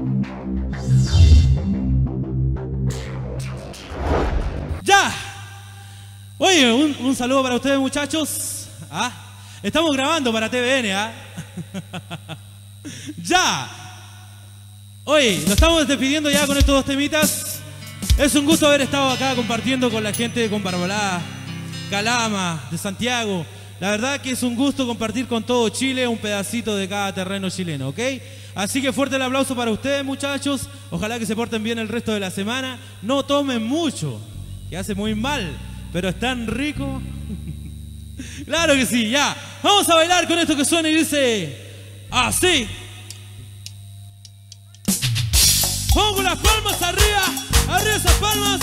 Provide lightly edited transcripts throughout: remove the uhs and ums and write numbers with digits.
¡Ya! Oye, un saludo para ustedes, muchachos. ¿Ah? Estamos grabando para TVN, ¿ah? ¡Ya! Oye, nos estamos despidiendo ya con estos dos temitas. Es un gusto haber estado acá compartiendo con la gente de Combarbalá, Calama, de Santiago. La verdad que es un gusto compartir con todo Chile un pedacito de cada terreno chileno, ¿ok? Así que fuerte el aplauso para ustedes, muchachos. Ojalá que se porten bien el resto de la semana. No tomen mucho, que hace muy mal, pero es tan rico. Claro que sí, ya. Vamos a bailar con esto que suena y dice así. Pongo las palmas arriba, arriba esas palmas.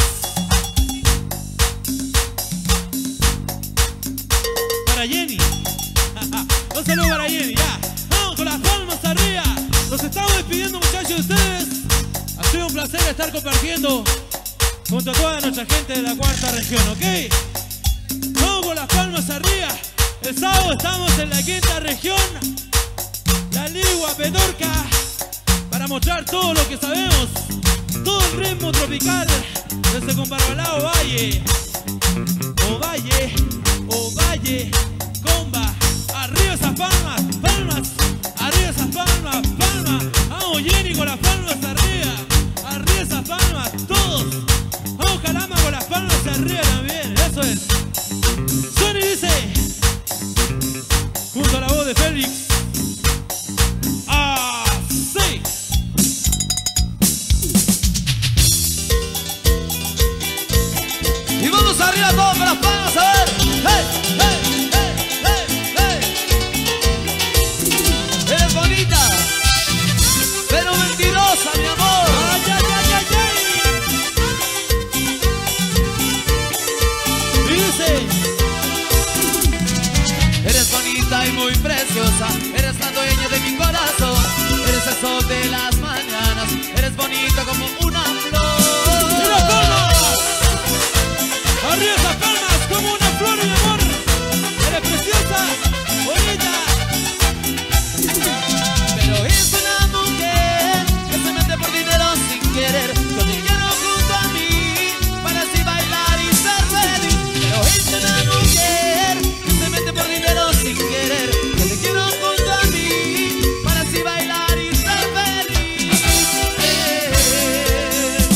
Para Jenny. Un saludo para Jenny, ya. Vamos con las palmas arriba. Nos estamos despidiendo, muchachos, de ustedes. Ha sido un placer estar compartiendo junto a toda nuestra gente de la cuarta región, ¿ok? Vamos con las palmas arriba. El sábado estamos en la quinta región, la Ligua, Petorca, para mostrar todo lo que sabemos, todo el ritmo tropical desde Combarbalá, Ovalle, Ovalle, Ovalle, Comba. Arriba esas palmas, palmas, arriba esas palmas, palmas. Vamos Jenny con las palmas arriba, arriba esas palmas, todos. Vamos Calama con las palmas arriba también, eso es. Suena y dice, junto a la voz de Félix, así. Y vamos arriba todos con las palmas, a ver. ¡Hey, hey, hey, hey, hey! Eres bonita, pero mentirosa, mi amor. ¡Ay, ay, ay, ay, ay! Y dice, Eres bonita y muy preciosa, eres la dueña de mi corazón, eres el sol de las mañanas, eres bonita como una flor. ¡y las palmas! Arriba esas palmas como una flor, mi amor. Eres preciosa, bonita. Pero es una mujer que se mete por dinero sin querer. Yo te quiero junto a mí para así bailar y ser feliz. Pero es una mujer que se mete por dinero sin querer. Yo te quiero junto a mí para así bailar y ser feliz.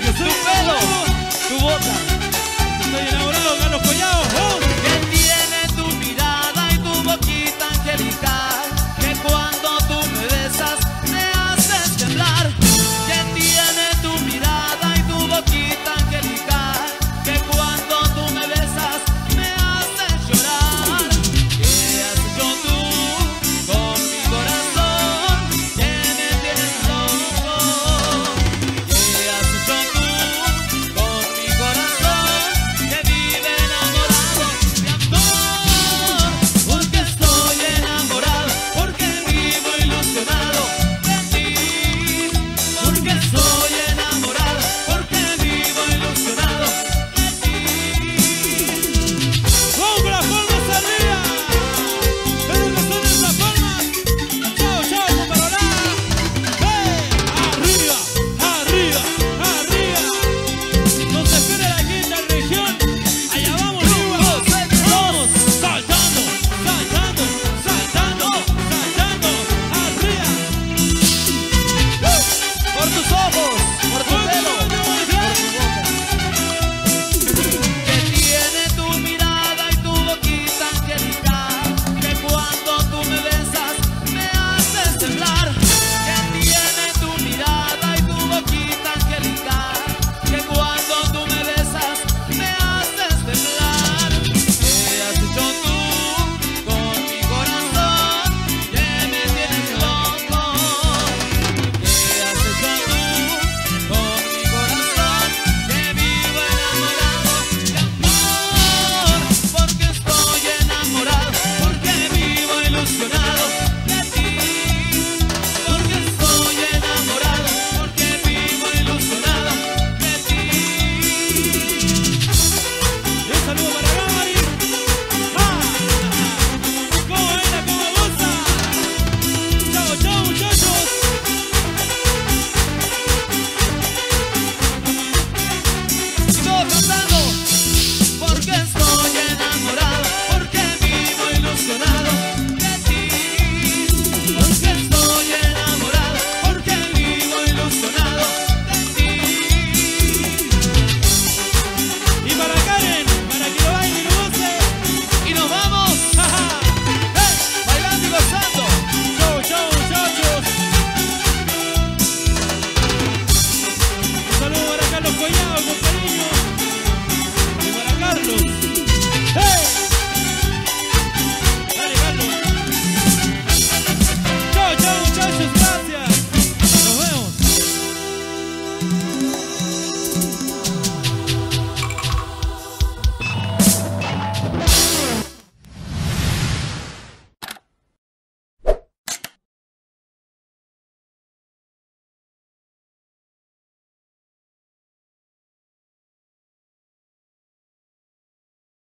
Porque soy tu pelo, enamorado. tu boca. Estoy enamorado.